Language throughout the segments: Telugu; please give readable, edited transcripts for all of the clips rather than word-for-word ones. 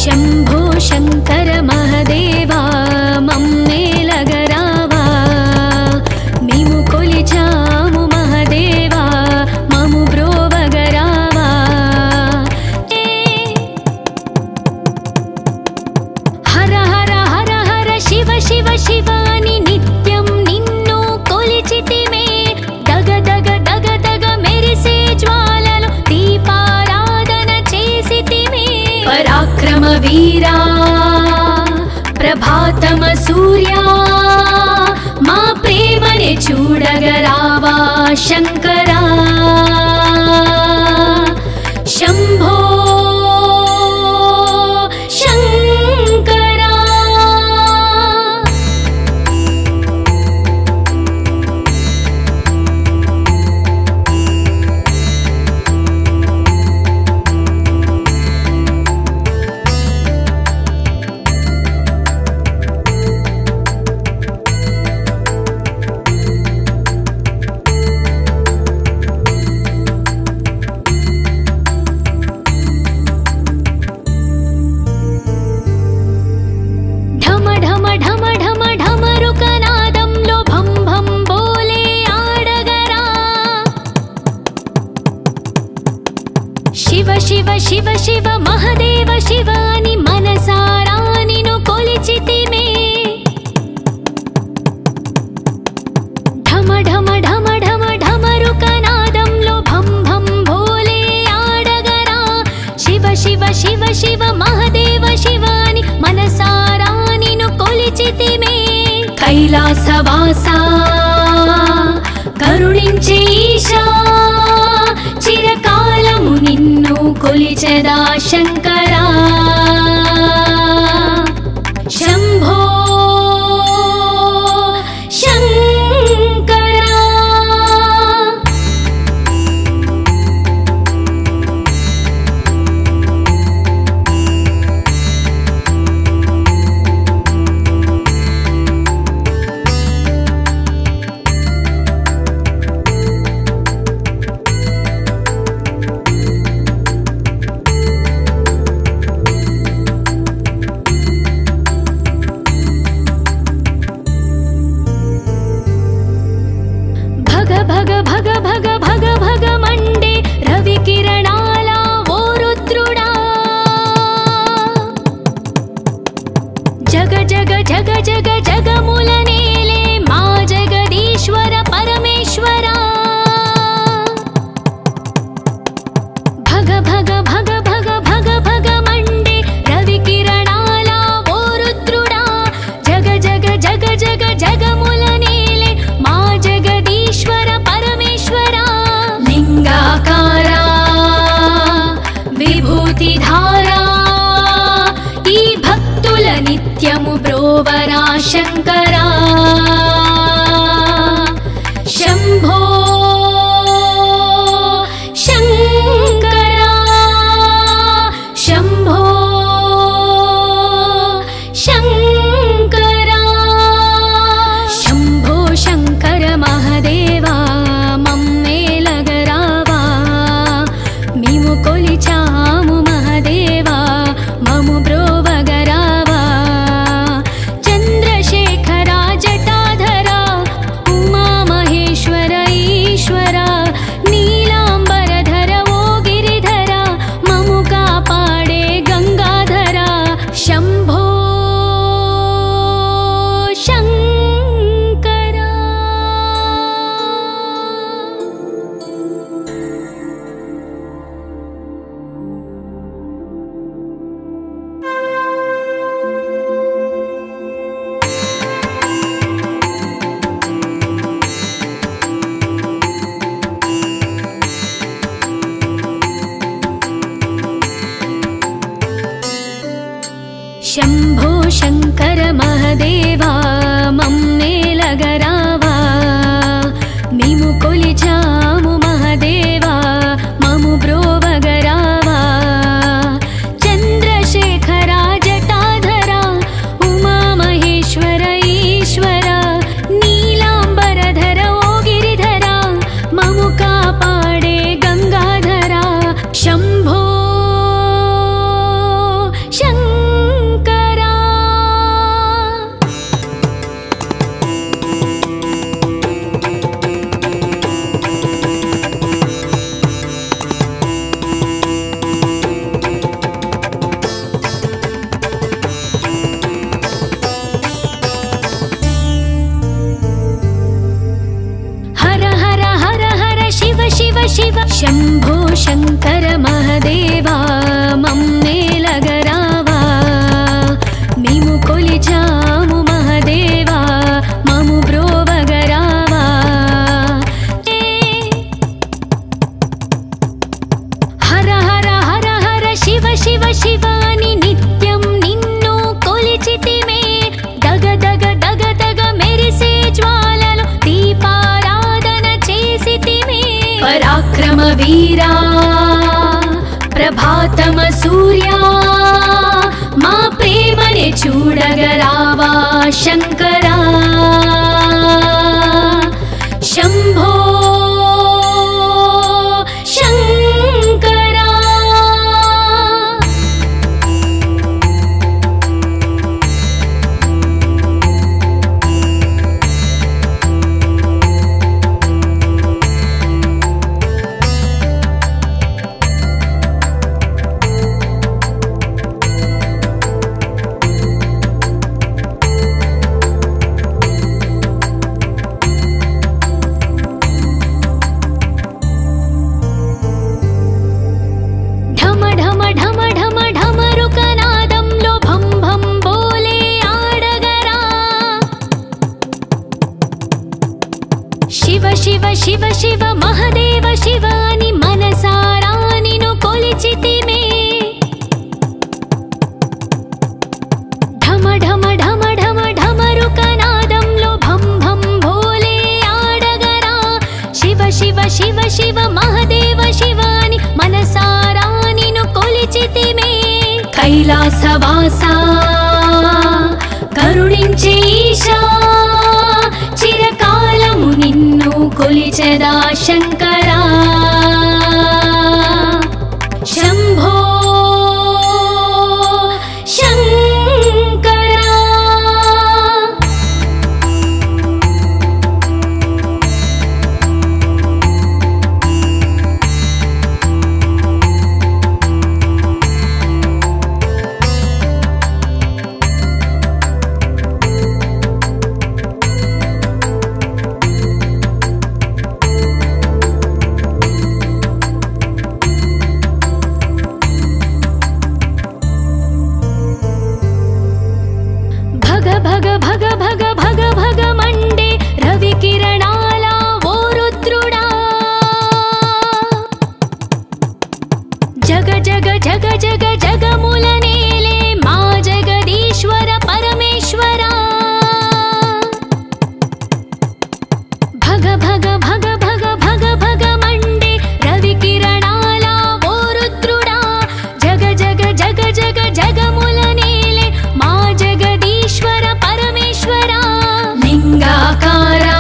शंभो शंकर महदेवा मम्मेलगरावा मीमु कोलिचामु महदेवा ममु ब्रोवगरावा हर हर हर हर शिव शिव शिवानि नित्यं निन्नु कोलिचितिमे दग दग दग दग मेरिसे ज्वाललो दीपाराधन चेसितिमे पराक्रम वीरा प्रभातम सूर्या मा प्रेमने चूडगरावा शंकरा शंभो शंकरा शिव शिव शिव महदेव शिवानि मनसारा निनु कोलिचितिमे ढम ढम ढम ढम ढमरुकनादंलो भं भं भोले आडगरा शिव शिव शिव शिव महदेव शिवानि मनसारा निनु कोलिचितिमे कैलासवासा करुणिंचे ईशा चिरकालमु निन्नु कोलिचेदा शंकरा शंभो शंकरा भग भग भग भग भग मंडे रवि किरणाला वो रुद्रुडा जग जग जग जग जग मूलनेले मा जगदीश्वर परमेश्वरा भग भग भग भग भग भग मंडे रवि किरणाला वो रुद्रुडा जग जग जग जग जग मूलनेले मा जगदीश्वर परमेश्वरा लिंगाकारा विभूतिधारा ई भक्तुल नित्यमु ब्रोवरा शंकरा शंभो शंकरा शंभो शंकरा शंभो शंकर महदेवा मम्मेलगरावा मीमु कोलिचामु महदेवा ममु ब्रोवगरावा चंद्रशेखरा जटाधरा उमा महेश्वर ईश्वरा नीलांबरधर वो गिरिधरा ममु कापाडे गंगाधरा शंभो शंकरा शंभो शंकर महदेवा मम्मेलगरावा मीमु कोलिचामु महदेवा ममु ब्रोवगरावा चंद्रशेखरा जटाधरा उमा महेश्वर ईश्वरा नीलांबरधर वो गिरिधरा ममु कापाडे गंगाधरा शंभो शंकरा शंभो शंकर महदेवा मम्मेलगरावा मीमु कोलिचामु महदेवा ममु ब्रोवगरावा हर हर हर हर शिव शिव शिवानि नित्यं निन्नु कोलिचितिमे दग दग दग दग मेरिसे ज्वाललो दीपाराधन चेसितिमे पराक्रम वीरा प्रभातम सूर्या मा प्रेमने चूडगरावा शंकरा शंभो शंकरा शिव शिव शिव महदेव शिवानि मनसारानिनु कोलिचितिमे ढम ढम ढम ढम ढमरुकनादंलो भं भं भोले आडगरा शिव शिव शिव शिव महदेव शिवानि मनसारानिनु कोलिचितिमे कैलासवासा करुणिंचे ईशा चिरकालमु निन्नु कोलिचदा शंकरा शंभो शंकरा भग भग भग भग भग मंडे रवि किरणाला वो रुद्रुडा जग जग जग जग जग मूलनेले मा जगदीश्वर परमेश्वरा भग भग भग भग भग भग मंडे रवि किरणाला वो रुद्रुडा जग जग जग जग जग मूलनेले मा जगदीश्वर परमेश्वरा लिंगाकारा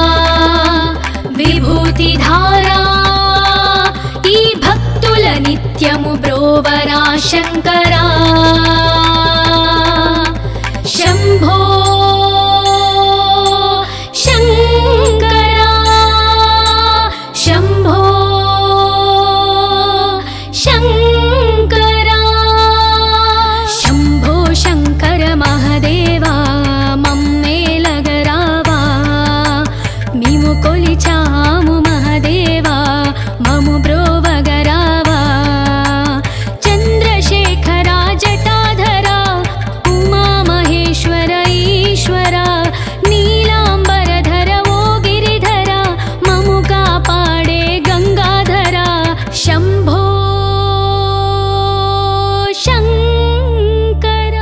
विभूतिधारा ई भक्तुल नित्यमु ब्रोवरा शंकरा शंभो शंकरा शंभो शंकरा शंभो शंकर महदेवा मम्मेलगरावा मीमु कोलिचामु महदेवा ममु ब्रोवगरावा चंद्रशेखरा जटाधरा उमा महेश्वर ईश्वरा नीलांबरधर वो गिरिधरा ममु कापाडे गंगाधरा शंभो शंकरा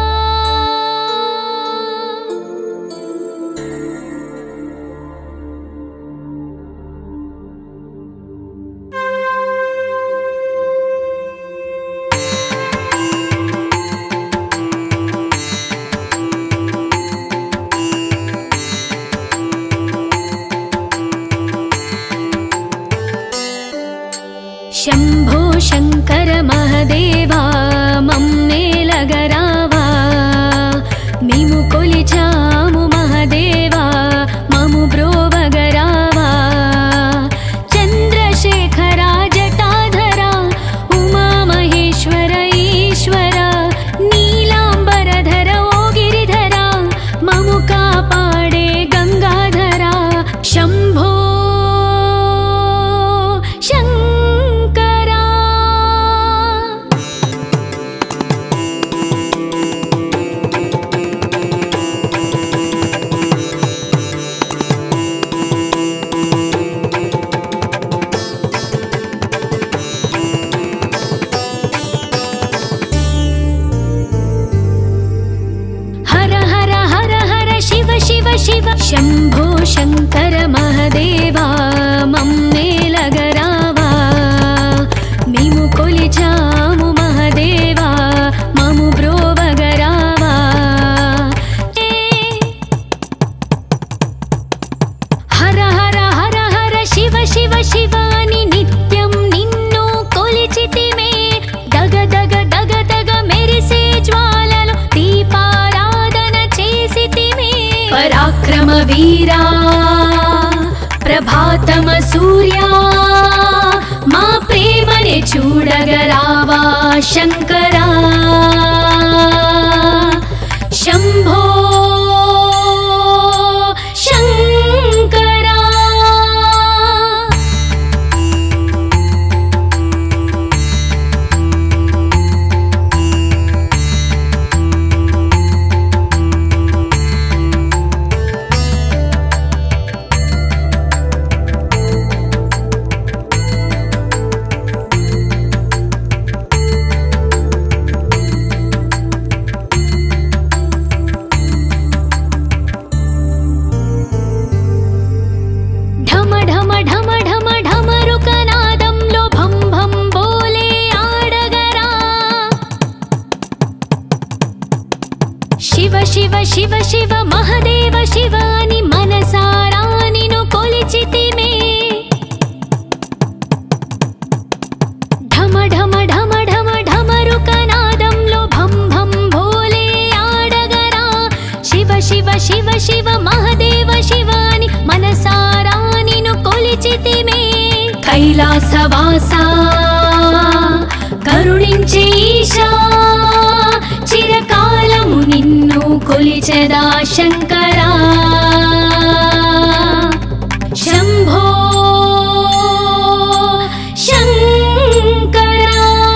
शंभो शंकर महदेवा मम्मेलगरावा मीमु कोलिचामु महदेवा ममु ब्रोवगरावा चंद्रशेखरा जटाधरा उमा महेश्वर ईश्वरा नीलांबरधर वो गिरिधरा ममु कापाडे गंगाधरा शंभो शंकरा शम्भो शङ्कर महदेवा मम्मेलगरावा मीमु कोलिचामु महदेवा ममु ब्रोवगरावा हर हर हर हर शिव शिव शिवानि नित्यं निन्नु कोलिचितिमे दग दग दग दग मेरिसे ज्वाललो दीपाराधन चेसितिमे पराक्रम वीरा प्रभातम सूर्या मा प्रेमने चूडगरावा शंकरा शंभो शंकरा शिव शिव शिव महदेव शिवानि मनसारा निनु कोलिचितिमे ढम ढम ढम ढम ढमरुकनादंलो भं भं भोले आडगरा शिव शिव शिव शिव महदेव शिवानि मनसारा निनु कोलिचितिमे कैलासवासा करुणिंचे ईशा चिरकालमु निन्नु कोलिचेदा शंकरा शंभो शंकरा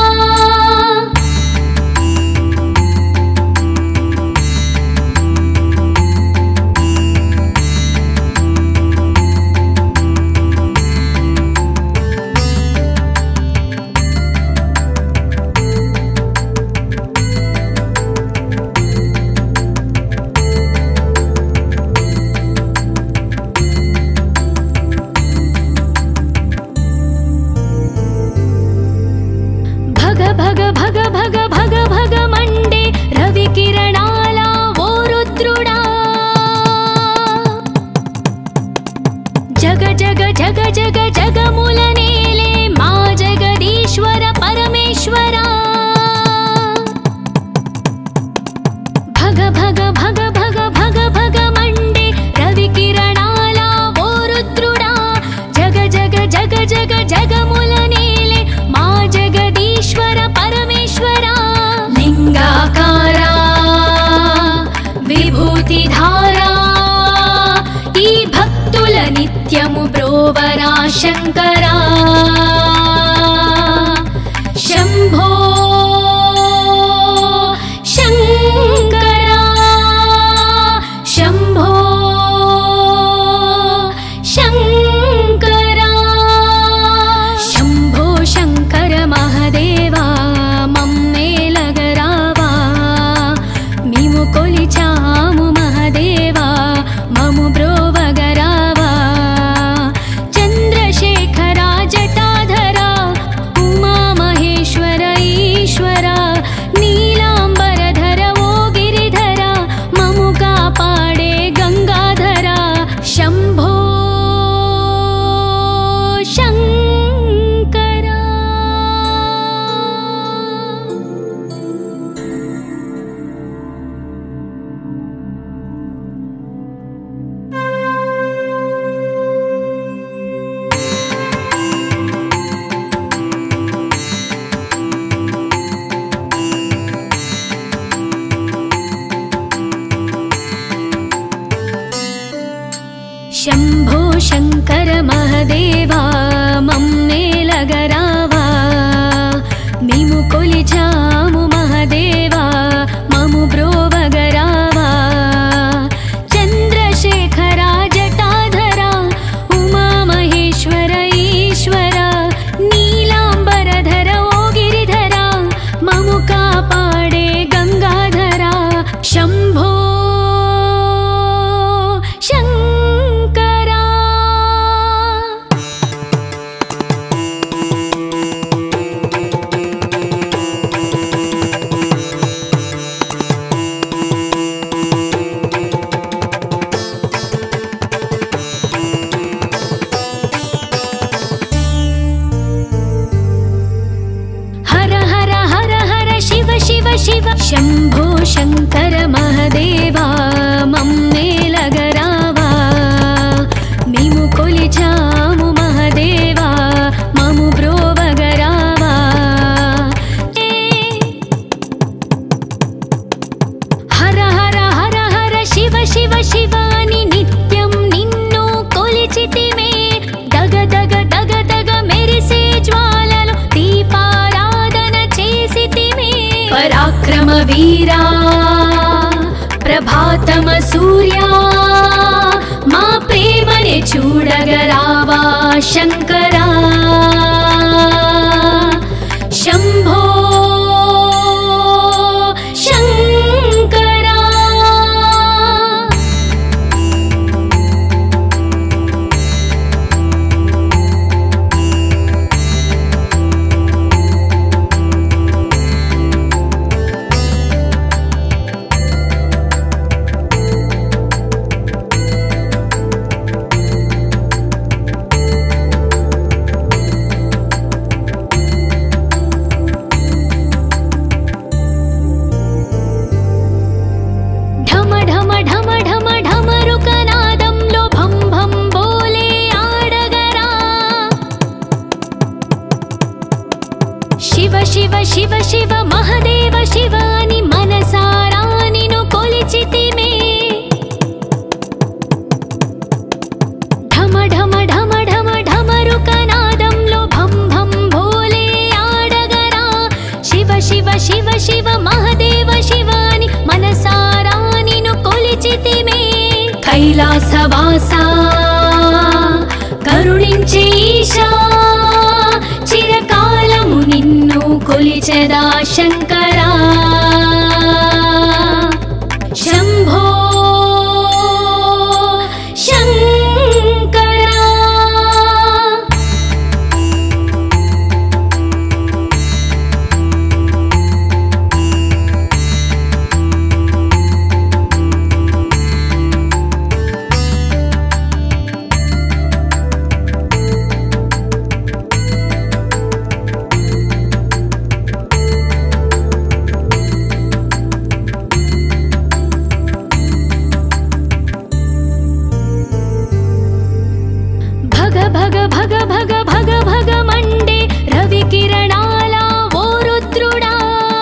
भग भग भग भग भग मंडे रवि किरणाला वो रुद्रुडा जग जग जग जग जग मूलनेले मा जगदीश्वर परमेश्वरा भग भग भग भग भग भग मंडे रवि किरणाला वो रुद्रुडा जग जग जग जग जग मूलनेले मा जगदीश्वर परमेश्वरा लिंगाकारा विभूतिधारा ई भक्तुल नित्यमु ब्रोवरा शंकरा शंभो शंकरा शंभो शंकरा शंभो शंकर महदेवा मम्मेलगरावा मीमु कोलिचामु महदेवा ममु ब्रोवगरावा चंद्रशेखरा जटाधर पराक्रमवीरा ప్రభాతమ సూర్యా మా ప్రేమని చూడగరావా శంకరా శంభో శంకరా శివ శివ శివ మహదేవ శివాని మనసారా నిన్ను కొలిచితిమే ఢమ ఢమ ఢమ ఢమ ఢమరుకనాదంలో భం భం భోలే ఆడగరా శివ శివ శివ శివ మహదేవ శివాని మనసారా నిన్ను కొలిచితిమే కైలాసవాసా కరుణించే ఈశా చిరకాలము నిన్ను కొలిచెదా శంకరా శంభో శంకరా భగ భగ భగ భగ భగ మండే రవి కిరణాల ఓ రుద్రుడా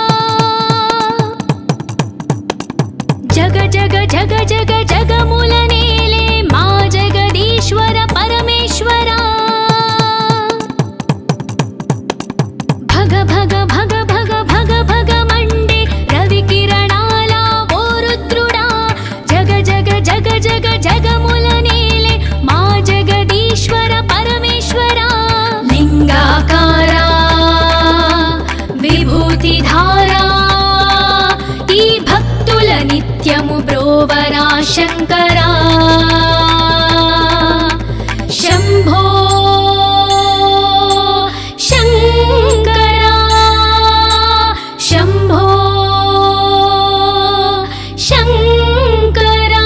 జగ జగ జగ జగ జగముల నేలే మా జగదీశ్వర పరమేశ్వరా భగ భగ భగ భగ భగ భగ మండే రవి కిరణాల ఓ రుద్రుడా జగ జగ జగ జగ జగముల నేలే మా జగదీశ్వర పరమేశ్వరా లింగాకారా విభూతిధారా ఈ భక్తుల నిత్యము బ్రోవరా శంకరా శంభో శంకరా శంభో శంకరా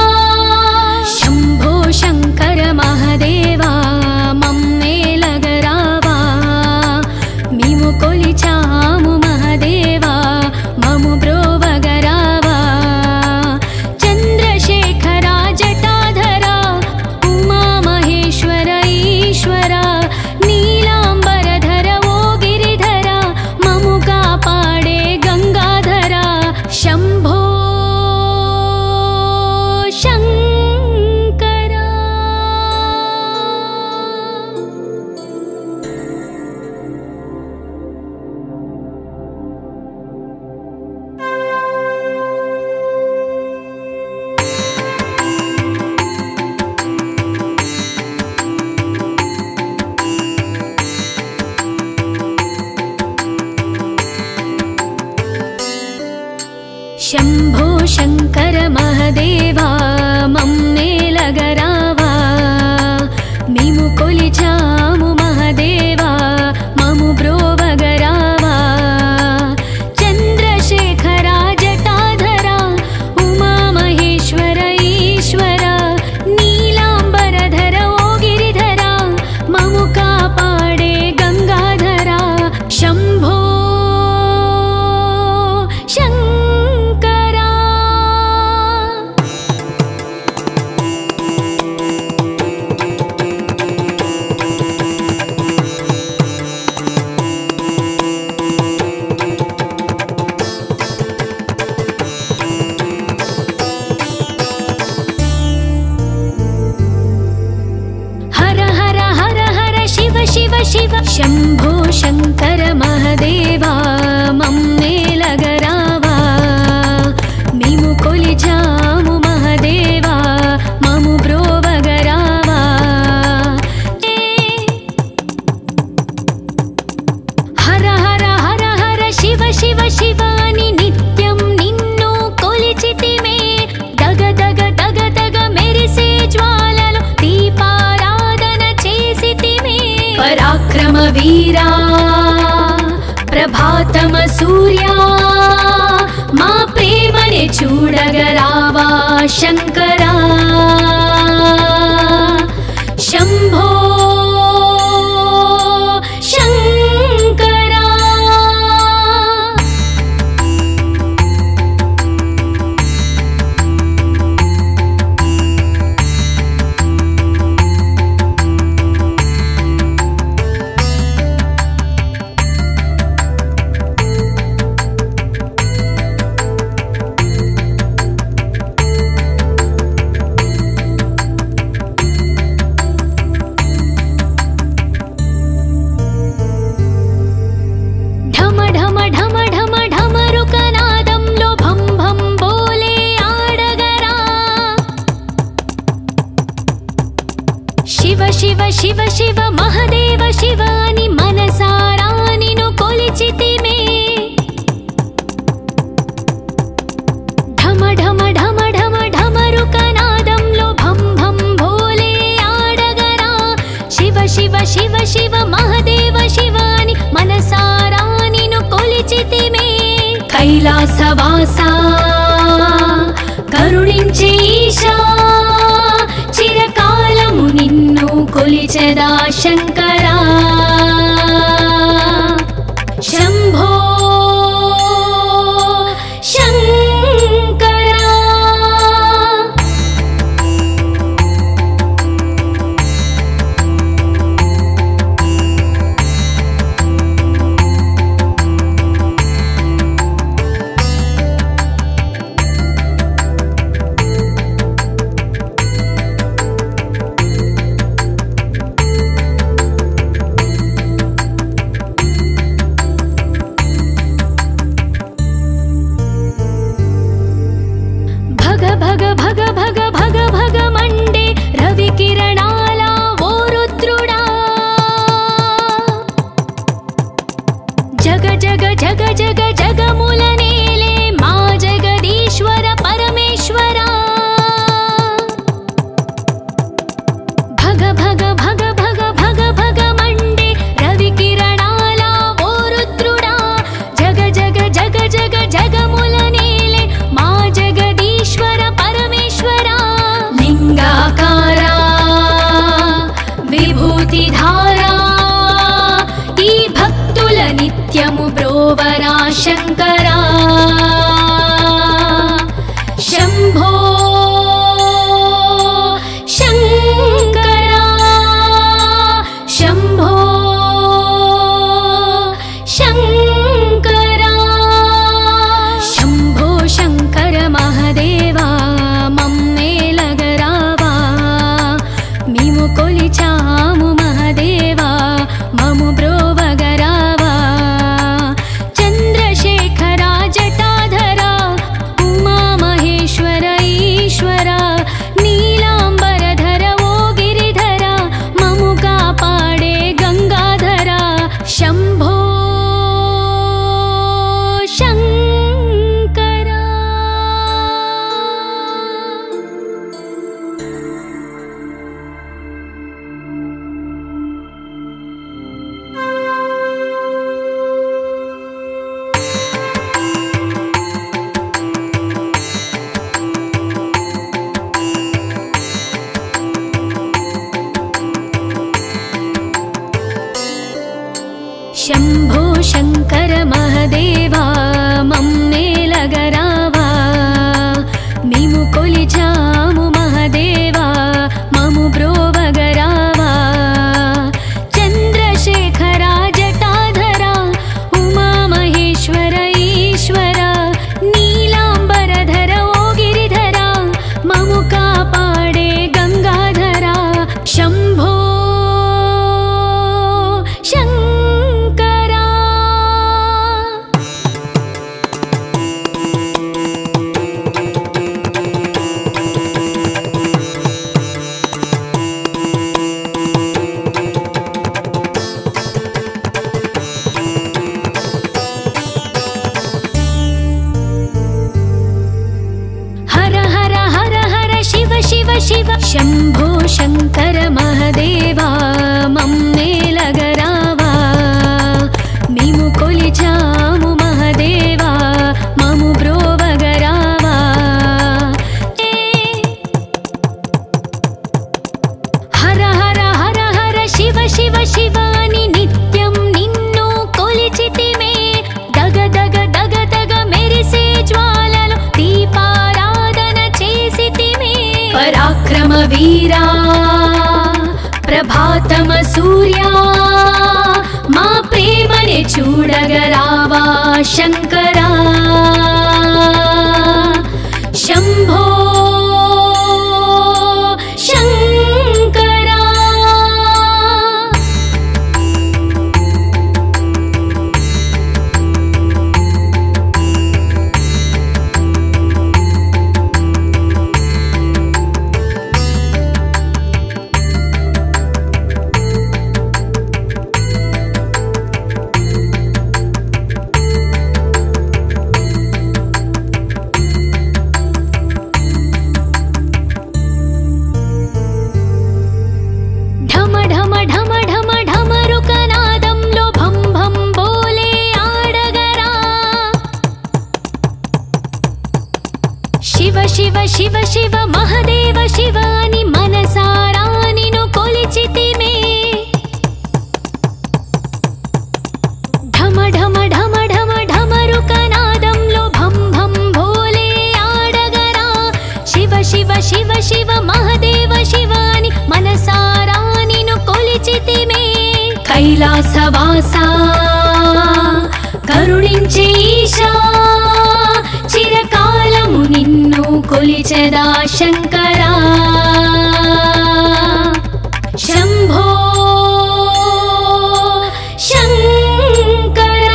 శంభో శంకర మహదేవా మమ్మేలగరావా మేము కొలిచాము మహదేవా మము బ్రోవగరావా చంద్రశేఖర జటాధర ఉమా మహేశ్వర ఈశ్వర నీలాంబరధర ఓ గిరిధర మము కాపాడే గంగాధర శంభో శంకరా శంభో శంకర మహదేవా మమ్మేలగరావా మేము కొలిచాము మహదేవా మము బ్రోవగరావా చంద్రశేఖర జటాధర ఉమా మహేశ్వర ఈశ్వర నీలాంబరధర ఓ గిరిధర మము కాపాడే గంగాధర శంభో శంకరా హర హర హర హర శివ శివ శివ శంభో శంకర మహదేవా మమ్మేలగర वीरा ప్రభాతమ సూర్యా మా ప్రేమని చూడగరావా శంకరా శంభో శంకరా శివ శివ మహదేవ శివాని మనసారా నిన్ను కొలిచితిమే ఢమ ఢమ ఢమ ఢమ ఢమరుకనాదంలో భం భం భోలే ఆడగరా శివ శివ శివ శివ మహదేవ శివాని మనసారా నిన్ను కొలిచితిమే కైలాసవాసా కరుణించే ఈశా చిరకాలము నిన్ను కొలిచెదా శంకరా శంభో శంకరా భగ భగ భగ భగ భగ మండే రవి కిరణాల ఓ రుద్రుడా జగ జగ జగ జగ జగముల నేలే మా జగదీశ్వర పరమేశ్వర భగ భగ భగ భగ భగ భగ మండే రవి కిరణాల ఓ రుద్రుడా జగ జగ జగ జగ జగముల నేలే మా జగదీశ్వర లింగాకారా విభూతిధారా ఈ భక్తుల నిత్యము బ్రోవరా శంకరా శంభో శంకరా శంభో శంకరా శంభో శంకర మహదేవా మేము కొలిచాము మహదేవా మము బ్రోవగరావా చంద్రశేఖర జటాధర ఉమా మహేశ్వర ఈశ్వర నీలాంబరధర ఓ గిరిధర మము కాపాడే గంగాధర శంభో శంకరా శంభో శంకర మహదేవా మమ్మేలగరావా మేము కొలిచాము మహదేవా మము బ్రోవగరావా చంద్రశేఖర జటాధర ఉమా మహేశ్వర ఈశ్వర నీలాంబరధర ఓ గిరిధర మము కాపాడే గంగాధర శంభో శివ శంభో శంకర మహదేవా మమ్మేలగరావా वीरा ప్రభాతమ సూర్యా మా ప్రేమని చూడగరావా శంకరా శంభో శంకరా శివ శివ శివ మహదేవ శివాని మనసారా నిన్ను కొలిచితిమే ఢమ ఢమ ఢమ ఢమ ఢమరుకనాదంలో భం భం భోలే ఆడగరా శివ శివ శివ శివ మహదేవ శివాని మనసారా నిన్ను కొలిచితిమే కైలాసవాసా కరుణించే ఈశా చిరకాలము నిన్ను కొలిచెదా శంకరా శంభో శంకరా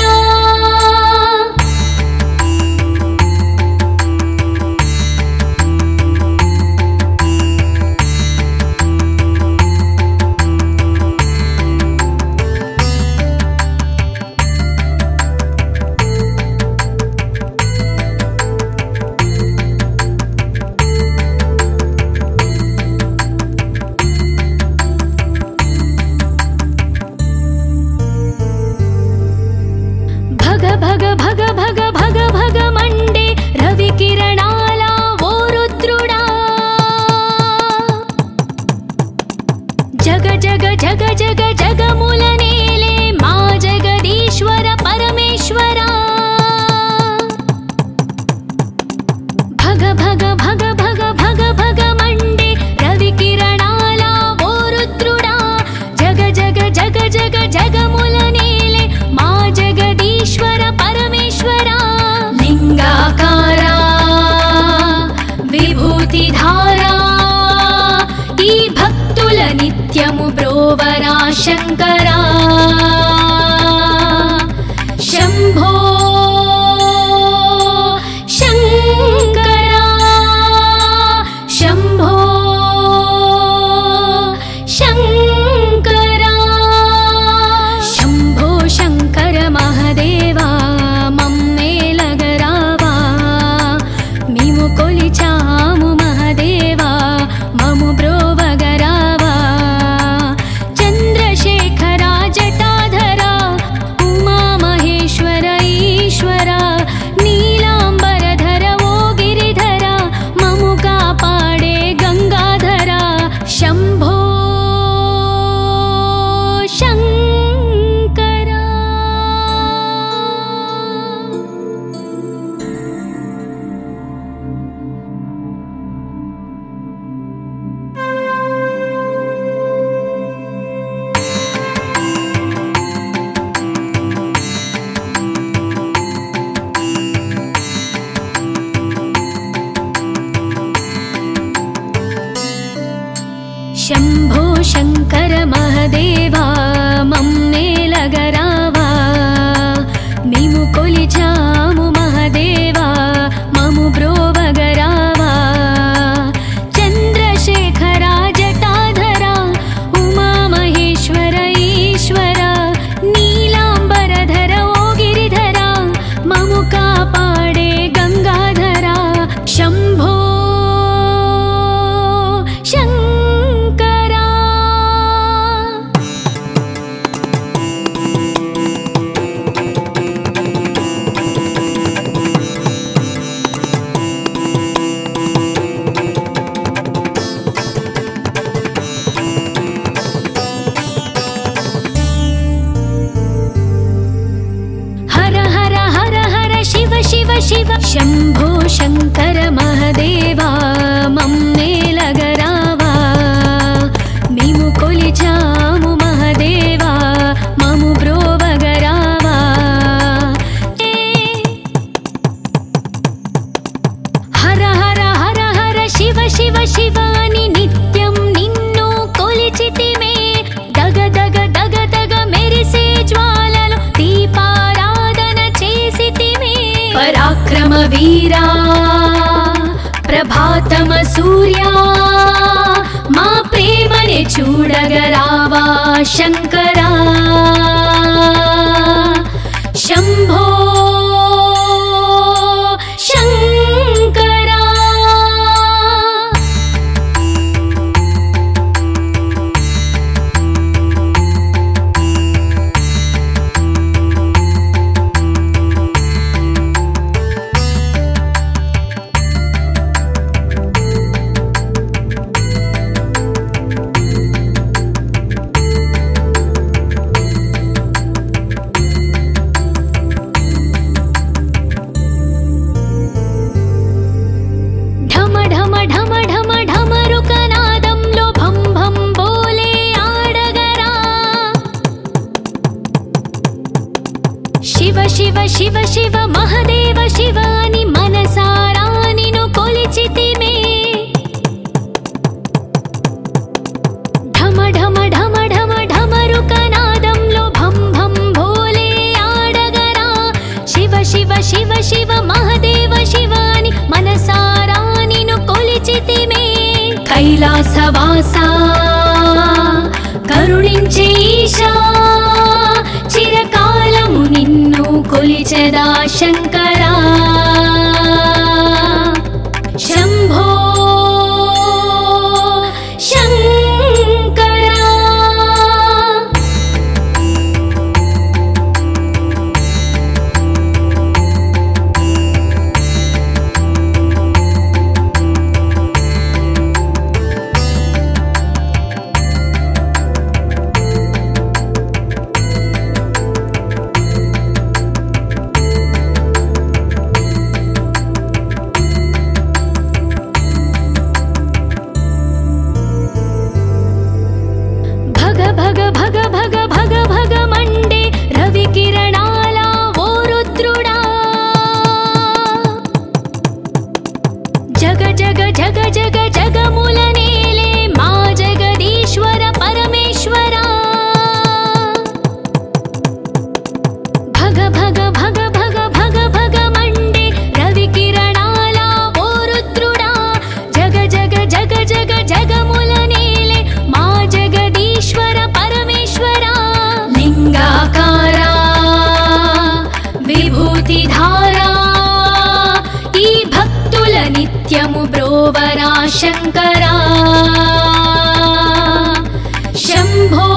భగ భగ భగ భగ భగ మండే రవి కిరణాల ఓ రుద్రుడా జగ జగ జగ జగ జగముల నేలే మా జగదీశ్వర పరమేశ్వరా భగ భగ భగ భగ భగ భగ మండే రవి కిరణాల ఓ రుద్రుడా జగ జగ జగ జగ జగముల నేలే మా జగదీశ్వర పరమేశ్వరా లింగాకారా విభూతిధారా ఈ భక్తుల నిత్యము బ్రోవరా శంకరా శంభో శంకరా శంభో శంకరా శంభో శంకర మహదేవా మమ్మేలగరావా మేము కొలిచాము మహదేవా మము బ్రోవగరావా చంద్రశేఖరా జటాధరా ఉమా మహేశ్వర ఈశ్వర నీలాంబరధర ఓ గిరిధర మము కాపాడే గంగాధర శంభో శంకరా శంభో శంకర మహదేవా మమ్మేలగరావా మేము కొలిచాము మహదేవా మము బ్రోవగరావా చంద్రశేఖరా జటాధరా ఉమా మహేశ్వర ఈశ్వర నీలాంబరధర ఓ గిరిధర మము కాపాడే గంగాధర శంభో శంకరా హర హర హర హర శివ శివ శివ శంభో శంకర మహదేవా మమ్మేలగరావా శివాని నిత్యం నిన్ను కొలిచితిమే దగ దగ దగ దగ మెరిసే జ్వాలలు దీపారాధన చేసితిమే పరాక్రమ వీరా ప్రభాతమ సూర్యా మా ప్రేమని చూడగరావా శంకరా శంభో శంకరా శివ శివ శివ మహదేవ శివాని మనసారా నిన్ను కొలిచితిమే ఢమ ఢమ ఢమ ఢమ ఢమరుక నాదంలో భం భం భోలే ఆడగరా శివ శివ శివ శివ మహదేవ శివాని మనసారా నిన్ను కొలిచితిమే కైలాసవాసా కరుణించే ఈశా చిరకాలము నిన్ను కొలిచెదా శంకరా శంభో శంకరా భగ భగ భగ భగ భగ మండే రవి కిరణాల ఓ రుద్రుడా జగ జగ జగ జగ జగముల నేలే మా జగదీశ్వర పరమేశ్వర భగ భగ భగ భగ భగ భగ మండే రవి కిరణాల ఓ రుద్రుడా జగ జగ జగ జగ జగముల నేలే మా జగదీశ్వర లింగాకారా విభూతిధారా ఈ భక్తుల నిత్యము బ్రోవరా శంకరా శంభో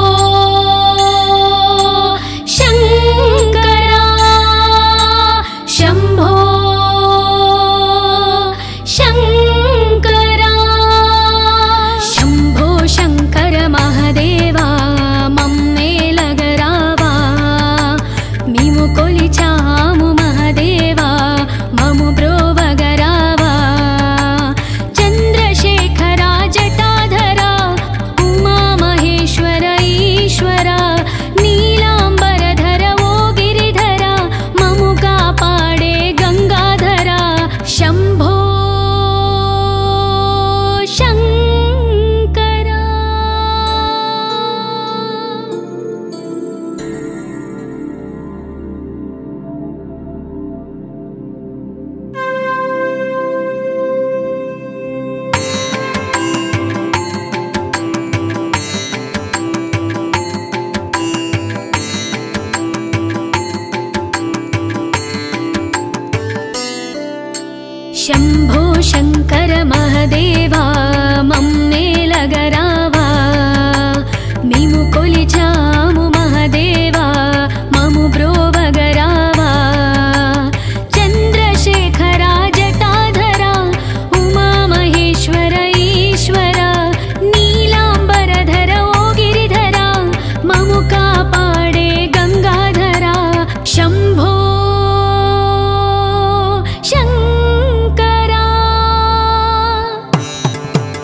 శంకరా శంభో శంకరా శంభో శంకర మహదేవా కొలిచాము మహదేవా మము బ్రోవగరావా చంద్రశేఖర జటాధర ఉమా మహేశ్వర ఈశ్వర నీలాంబరధర ఓ గిరిధర మము కాపాడే గంగాధర శంభో శంకరా శంభో శంకర మహదేవా మమ్మేలగరావా మేము కొలిచాము మహదేవా మము బ్రోవగరావా చంద్రశేఖర జటాధర ఉమా మహేశ్వర ఈశ్వర నీలాంబరధర ఓ గిరిధర మము కాపాడే గంగాధర శంభో శంకరా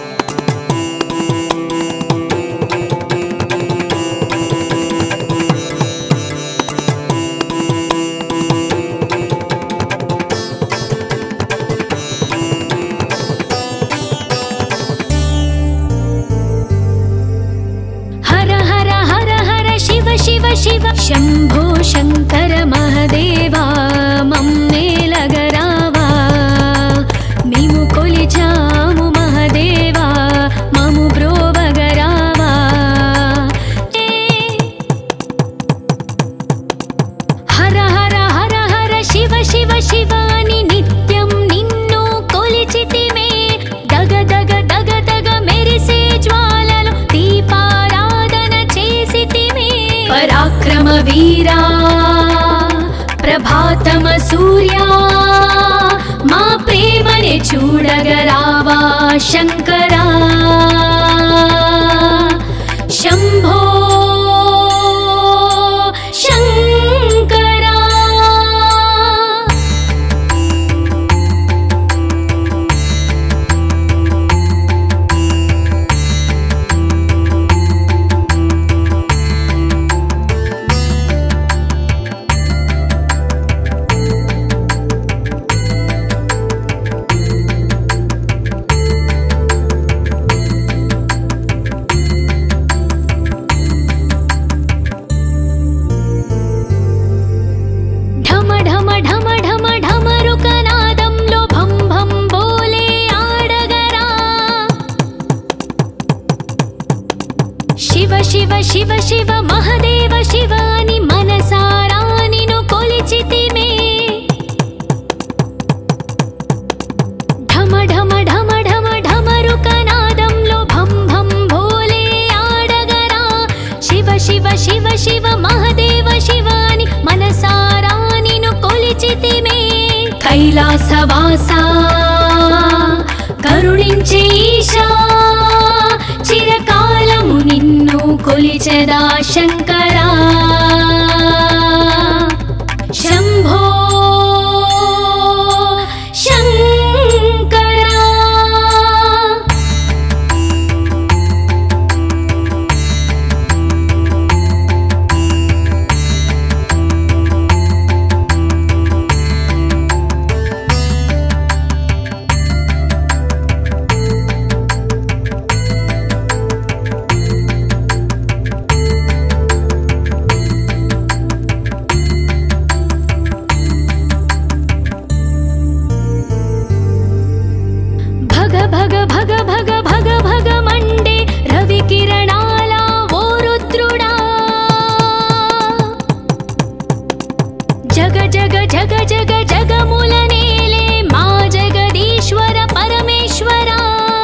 शिव शम्भो शङ्कर महदेवा मम्मेलगरावा मीमु कोलिचामु महदेवा ममु ब्रोवगरावा हर हर हर हर शिव शिव शिवानि नित्यं निन्नु कोलिचितिमे दग दग दग दग मेरिसे ज्वाललो दीपाराधन चेसितिमे पराक्रम वीरा प्रभातम सूर्या मा प्रेमने चूडगरावा शंकरा शंभो शंकरा ढम ढम ढम ढम ढमरुकनादंलो भं भं बोले आडगरा शिव शिव शिव शिव महदेव शिवानि मनसारा निनु कोलिचितिमे ढम ढम ढम ढम ढमरुकनादंलो भं भं बोले आडगरा शिव शिव शिव शिव महदेव शिवानि मनसारा निनु कोलिचितिमे कैलासवासा करुणिंचे ईशा चिरकालము నిన్ను కొలిచెదా శంకరా శంభో శంకరా भग भग भग भग भग मंडे रवि किरणाला वो रुद्रुडा जग जग जग जग जगमुल नेले मा जगदीश्वर परमेश्वरा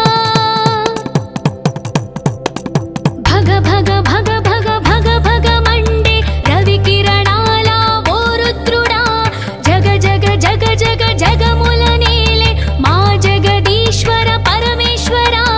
भग भग भग भग भग भग मंडे रवि किरणाला वो रुद्रुडा जग जग जग जग जगमुल नेले मा जगदीश्वर परमेश्वरा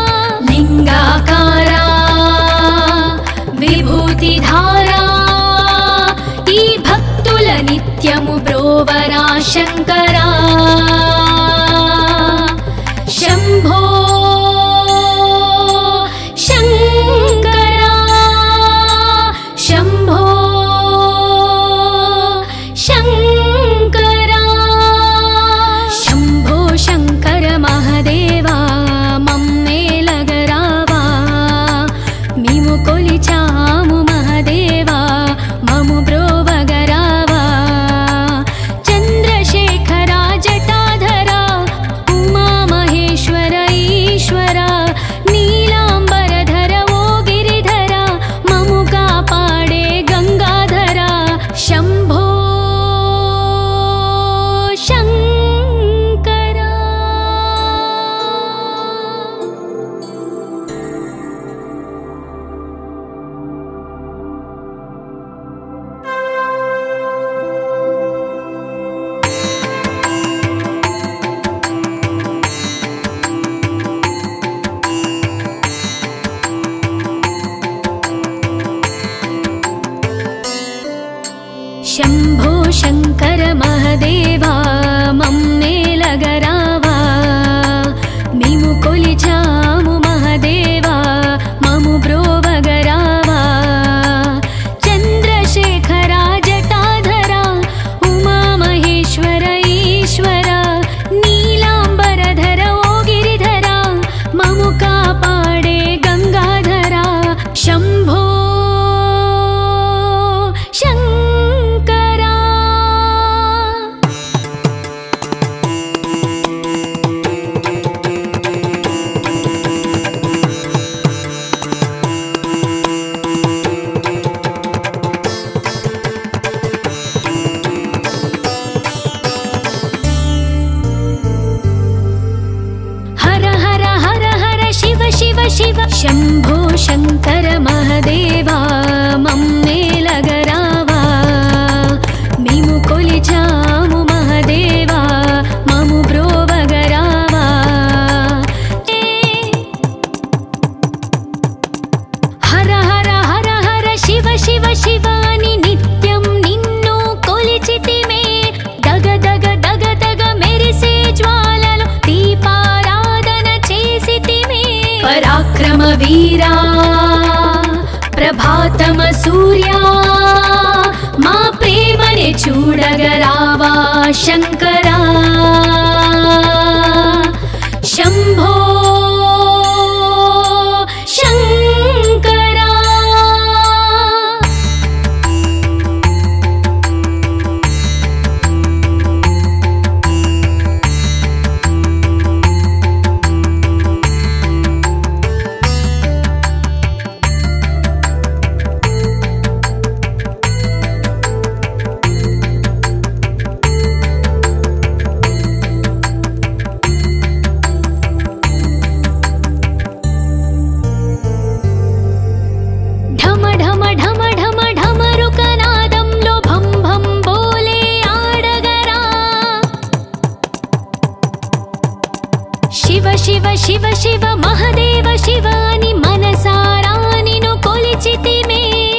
शिव शम्भो शङ्कर महदेवा मम्मेलगरावा मेमु कोलिचामु महदेवा ममु ब्रोवगरावा हर हर हर हर शिव शिव शिवानि नित्यं निन्नु कोलिचितिमे दग दग दग दग मेरिसे ज्वाललो दीपाराधन चेसितिमे पराक्रम वीरा प्रभातम सूर्या मा प्रेमने चूडगरावा शंकरा शंभो शंकरा शिव शिव शिव महदेव शिवानि मनसारानिनु कोलिचितिमे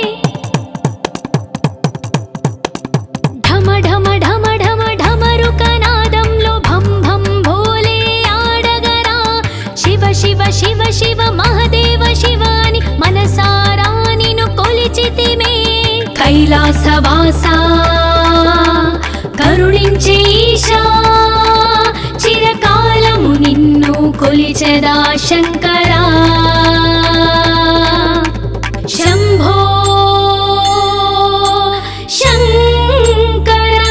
ढम ढम ढम ढम ढमरुकनादंलो भं भं भोले आडगरा शिव शिव शिव शिव महदेव शिवानि मनसारानिनु कोलिचितिमे कैलासवासा करुणिंचे ईशा चिरकालमु निन्नु कोलिचदा शंकरा शंभो शंकरा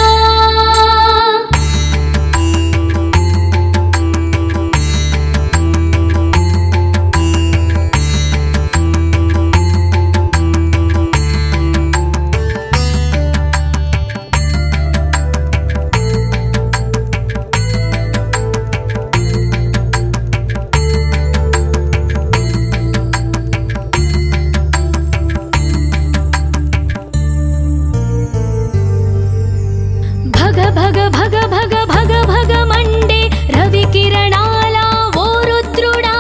भग भग भग भग भग मंडे रवि किरणाला वो रुद्रुडा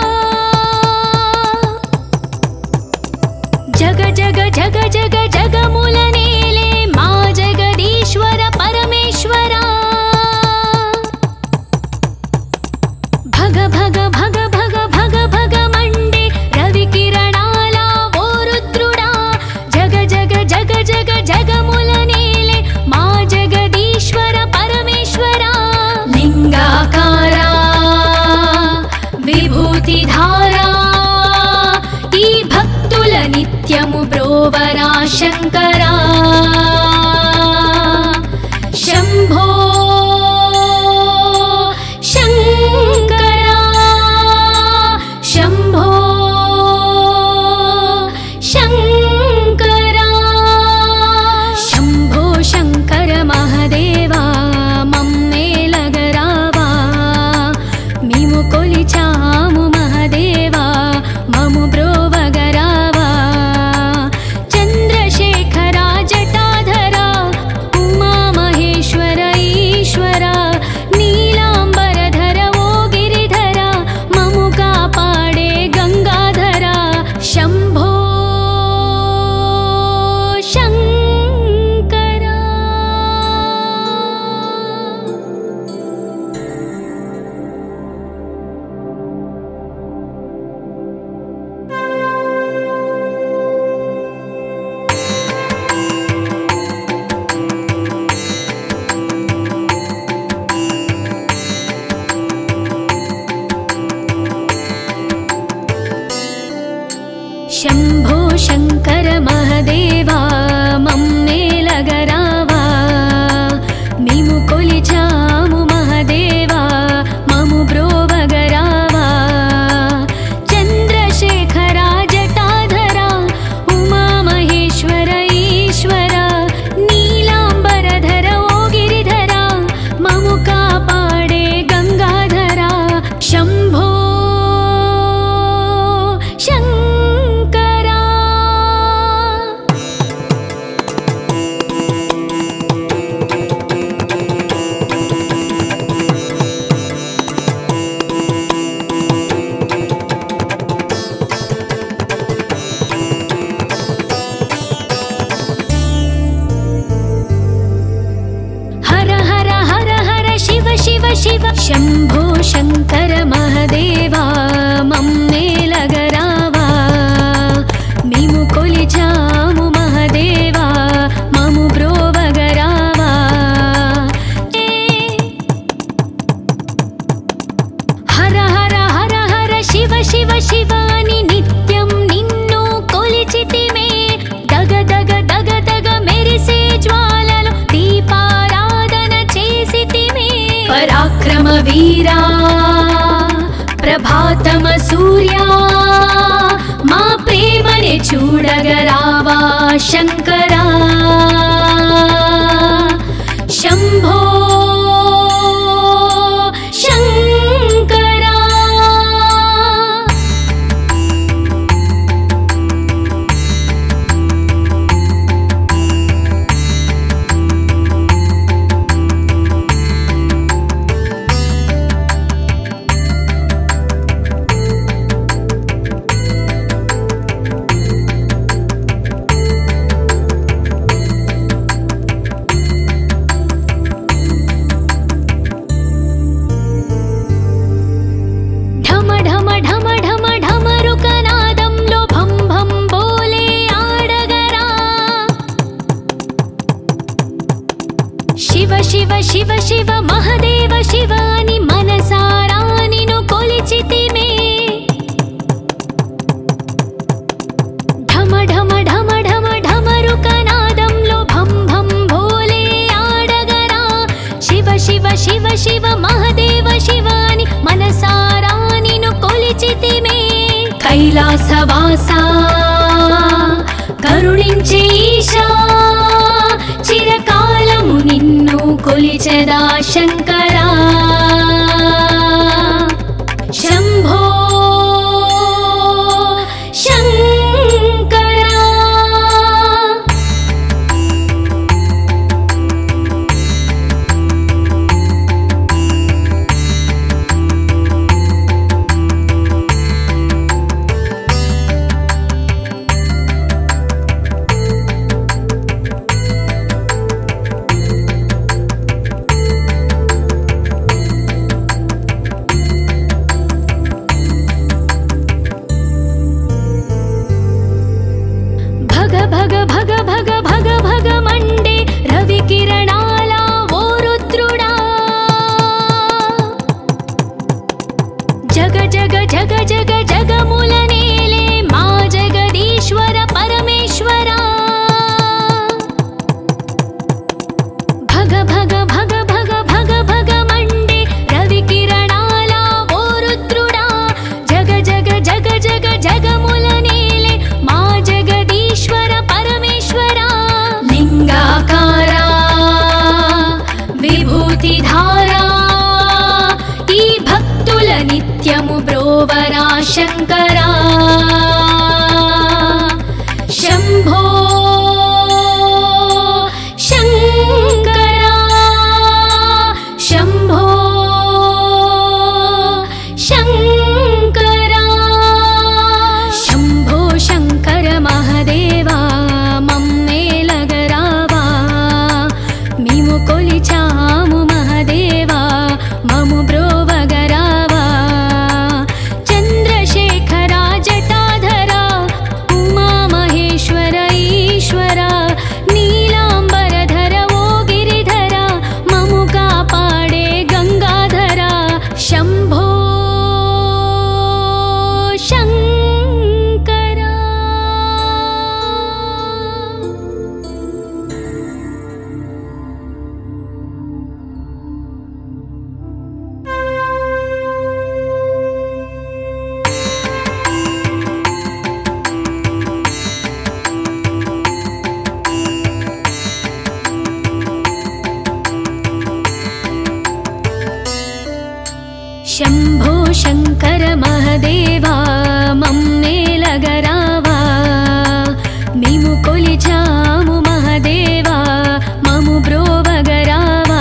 जग जग जग जग जग मूलनेले मा जगदीश्वर परमेश्वरा भग भग भग भग भग भग मंडे रवि किरणाला वो रुद्रुडा जग जग जग जग जग मूलनेले मा जगदीश्वर परमेश्वरा लिंगाकारा विभूतिधारा ई भक्तुल नित्यमु ब्रोवरा शंकरा शंभो शंकरा शंभो शंकरा शंभो शंकर महदेवा मम्मेलगरावा मेमु कोलिचामु महदेवा ममु ब्रोवगरावा चंद्रशेखरा शिव అని నిత్యం నిన్ను కొలిచితిమే దగ దగ దగ దగ మెరిసే జ్వాలలు దీపారాధన చేసితిమే పరాక్రమ వీరా ప్రభాతమ సూర్యా మా ప్రేమని చూడగరావా శంకరా శంభో శంకరా శివ శివ మహదేవ శివ అని మనసారా నిన్ను కొలిచితిమే ఢమ ఢమ ఢమ ఢమ ఢమరుక నాదంలో భం భం భోలే ఆడగరా శివ శివ శివ శివ మహదేవ శివ అని మనసారా నిన్ను కొలిచితిమే కైలాసవాసా కరుణించే ఈశా చిరకాలము నిన్ను కొలిచెదా శంకరా శంభో శంకరా భగ భగ భగ భగ భగ మండే రవి కిరణాల ఓ రుద్రుడా జగ జగ జగ జగ జగముల నేలే మా జగదీశ్వర పరమేశ్వర భగ భగ భగ భగ భగ భగ మండే రవి కిరణాల ఓ రుద్రుడా జగ జగ జగ జగ జగముల నేలే మా జగదీశ్వర పరమేశ్వర లింగాకారా విభూతి ధారా ఈ భక్తుల నిత్యము బ్రోవరా శంకరా శంభో శంకరా శంభో శంకరా శంభో శంకర మహదేవా మమ్మేలగరావా మేము కొలిచాము మహదేవా మము బ్రోవగరావా చంద్రశేఖరా జటాధరా ఉమా మహేశ్వర ఈశ్వర నీలాంబరధర ఓ గిరిధర మము కాపాడే గంగాధర శంభో శంకరా శంభో శంకర మహదేవా మమ్మేలగరావా మేము కొలిచాము మహదేవా మము బ్రోవగరావా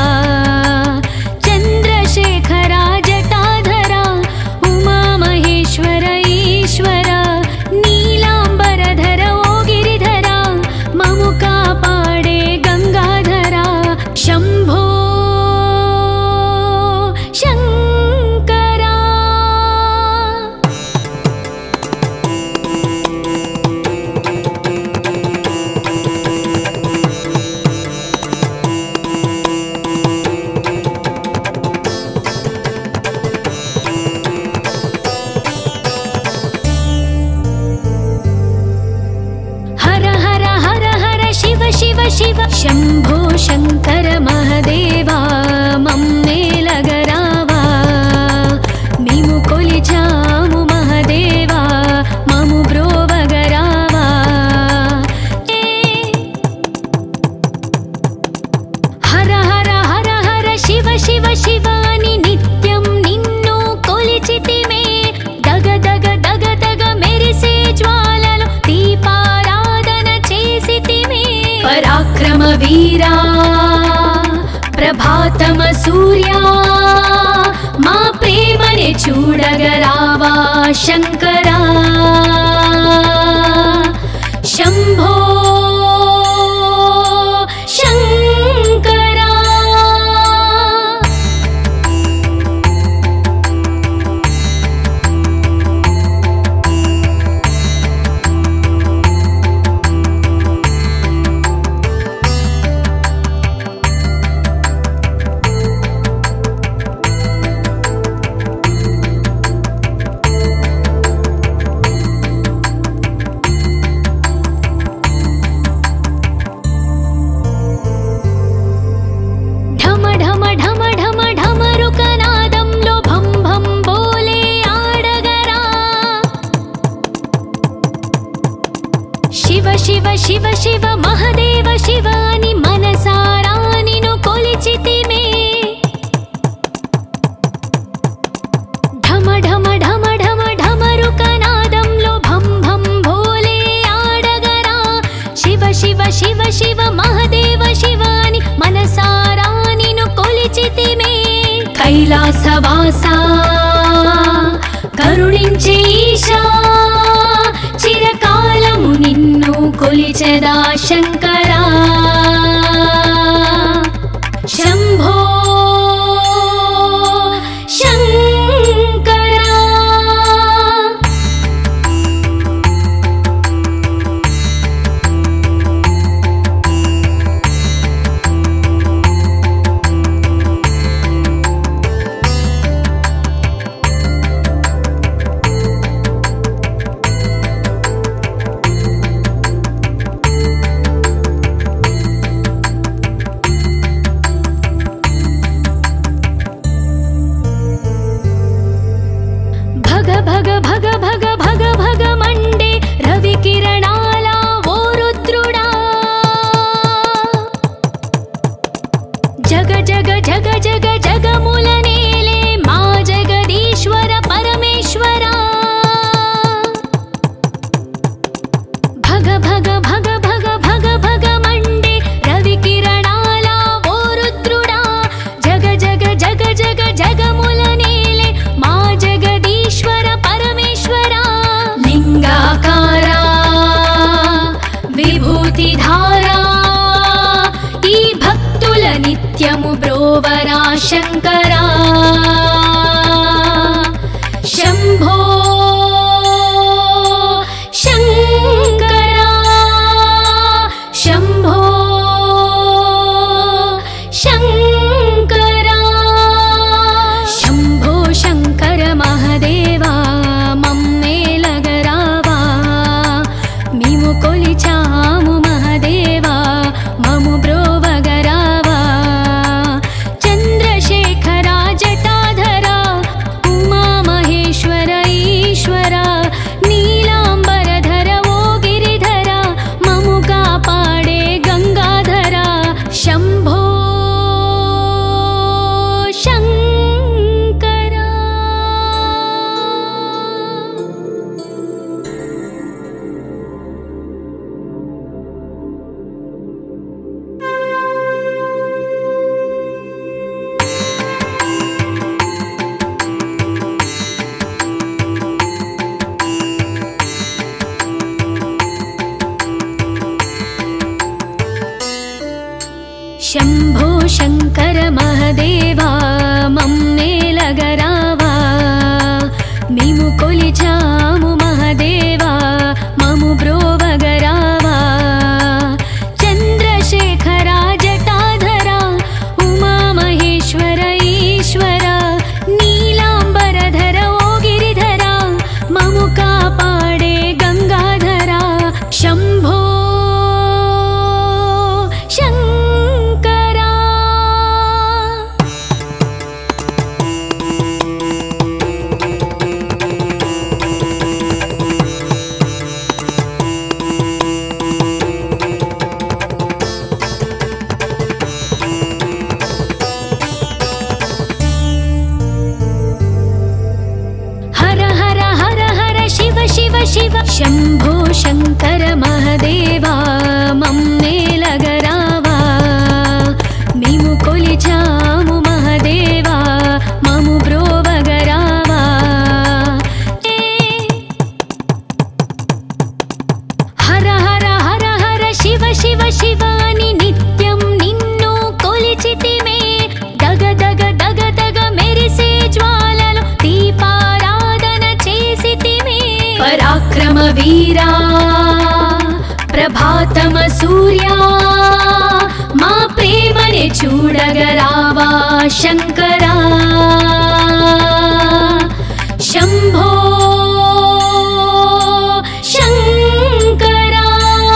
చంద్రశేఖరా జటాధరా ఉమా మహేశ్వర ఈశ్వర నీలాంబరధర ఓ గిరిధర మము కాపాడే గంగాధర శంభో శంకరా शम्भो शङ्कर महदेवा मम्मेलगरावा नीमु कोलिचामु महदेवा ममु ब्रोवगरावा हर हर हर हर शिव शिव शिवानि नित्यं निन्नु कोलिचितिमे दग दग दग दग मेरिसे ज्वाललो दीपाराधन चेसितिमे पराक्रम वीरा ప్రభాతమ సూర్యా మా ప్రేమని చూడగరావా శంకరా శంభో శంకరా శివ శివ శివ మహదేవ శివాని మనసారా నిన్ను కొలిచితిమే ఢమ ఢమ ఢమ ఢమ ఢమరుక నాదంలో భం భం భోలే ఆడగరా శివ శివ శివ శివ మహదేవ శివాని మనసారా నిన్ను కొలిచితిమే కైలాసవాసా కరుణించే ఈశా చిరకాలము నిన్ను కొలిచెదా శంకరా శంభో శంకరా शिव शंभो शंकर महदेवा मम्मेलगरावा मेमु कोलिचामु महदेवा ममु ब्रोवगरावा हर हर हर हर शिव शिव शिवानि नित्यं निन्नु कोलिचितिमे दग दग दग दग मेरिसे ज्वाललो दीपाराधन चेसितिमे पराक्रम वीरा प्रभातम सूर्या मा प्रेमने चूडगरावा शंकरा शंभो शंकरा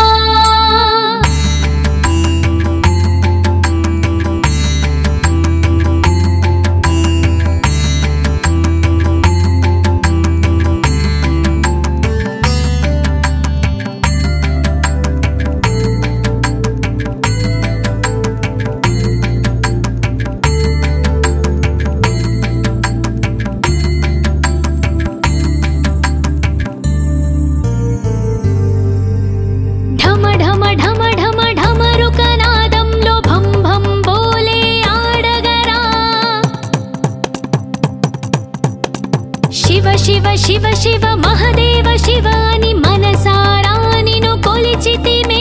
शिव शिव शिव महदेव शिवानि मनसारा निनु कोलिचितिमे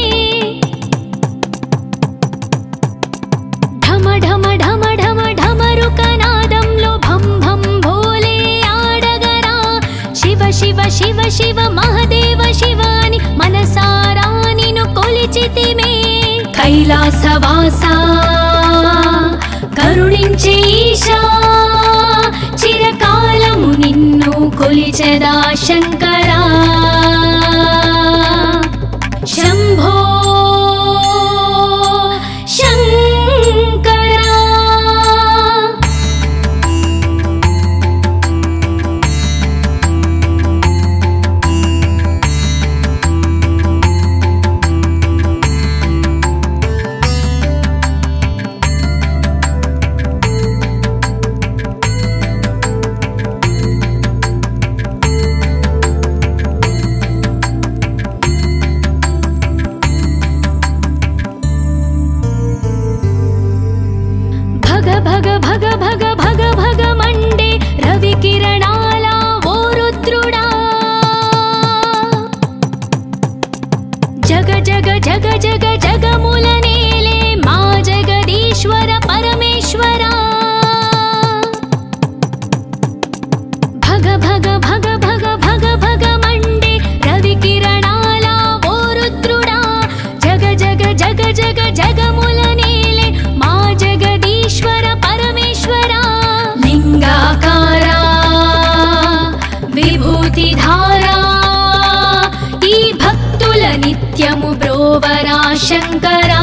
ढम ढम ढम ढम ढमरुकनादंलो भं भं भोले आडगरा शिव शिव शिव शिव महदेव शिवानि मनसारा निनु कोलिचितिमे कैलासवासा करुणिंचे ईशा चिरकालमु निन्नु कोलिचेदा शंकरा शंभो शंकरा भग भग भग भग भग मंडे रवि किरणाला वो रुद्रुडा जग जग जग जग जगमुलनेले मा जगदीश्वर परमेश्वरा भग भग भग भग भग भग मंडे रवि किरणाला वो रुद्रुडा जग जग जग जग जगमुलनेले मा जगदीश्वर परमेश्वरा लिंगाकारा विभूतिधारा ई भक्तुल नित्यमु ब्रोवरा शंकरा